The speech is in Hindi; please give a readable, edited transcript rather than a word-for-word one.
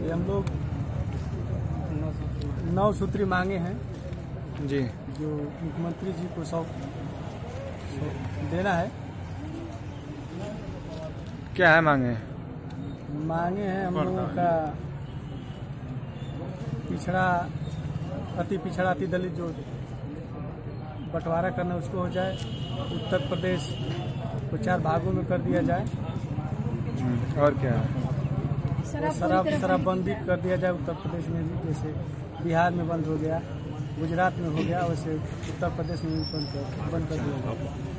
ये हम लोग 9 सूत्री मांगे हैं जी, जो मुख्यमंत्री जी को सौंप देना है। क्या है मांगे? मांगे हैं हम लोगों का पिछड़ा, अति पिछड़ा, अति दलित जो बंटवारा करना उसको हो जाए। उत्तर प्रदेश को 4 भागों में कर दिया जाए। और क्या है? शराबबंदी कर दिया जाए उत्तर प्रदेश में भी, जैसे बिहार में बंद हो गया, गुजरात में हो गया, वैसे उत्तर प्रदेश में भी बंद कर दिया जाए।